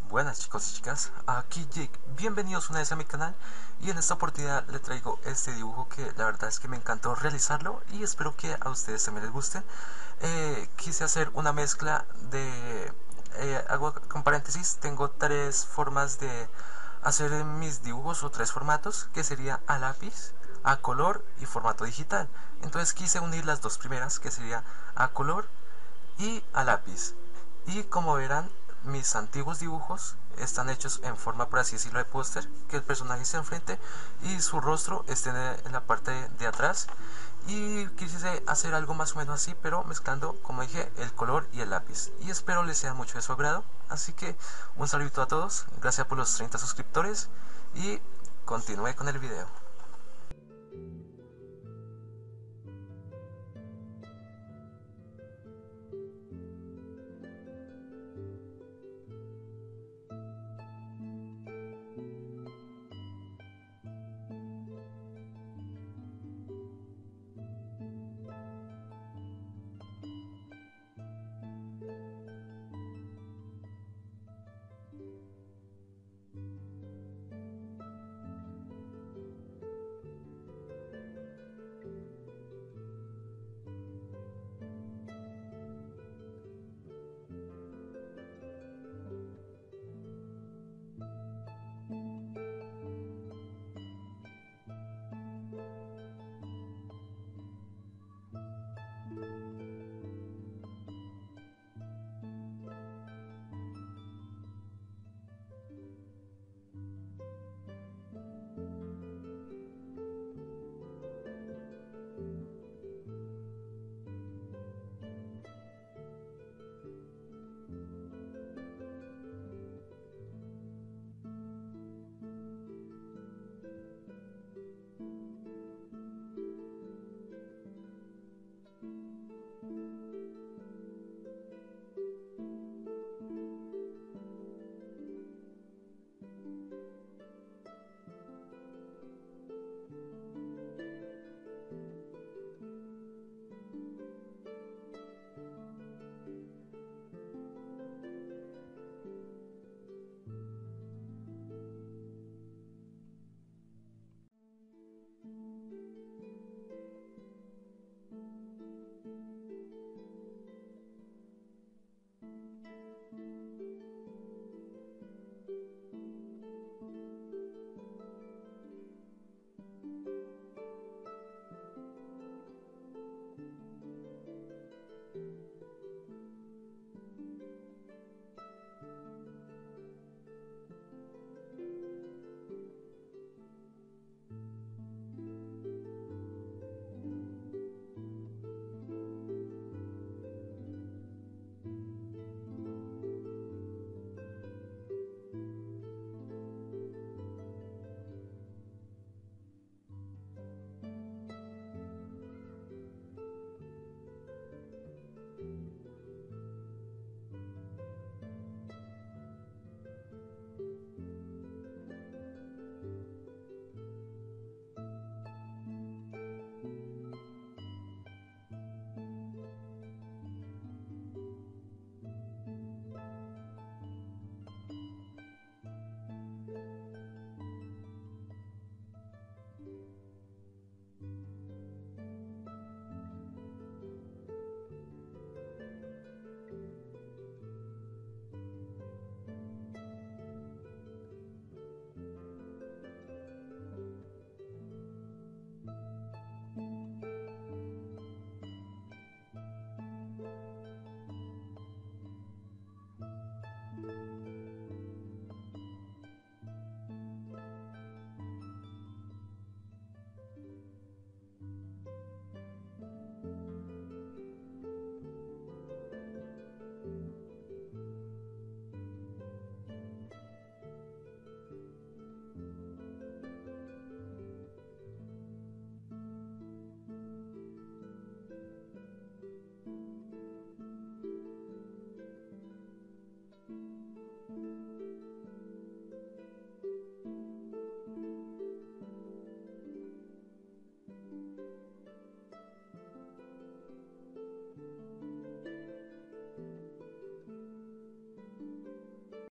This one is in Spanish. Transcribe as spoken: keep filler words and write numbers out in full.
Buenas chicos y chicas, aquí Jake, bienvenidos una vez a mi canal y en esta oportunidad le traigo este dibujo que la verdad es que me encantó realizarlo y espero que a ustedes también les guste. Eh, quise hacer una mezcla de... Eh, hago con paréntesis, tengo tres formas de hacer mis dibujos o tres formatos que sería a lápiz, a color y formato digital. Entonces quise unir las dos primeras que sería a color y a lápiz. Y como verán, mis antiguos dibujos están hechos en forma, por así decirlo, de póster, que el personaje esté enfrente y su rostro esté en la parte de atrás. Y quise hacer algo más o menos así, pero mezclando, como dije, el color y el lápiz. Y espero les sea mucho de su agrado. Así que un saludo a todos, gracias por los treinta suscriptores y continúe con el video.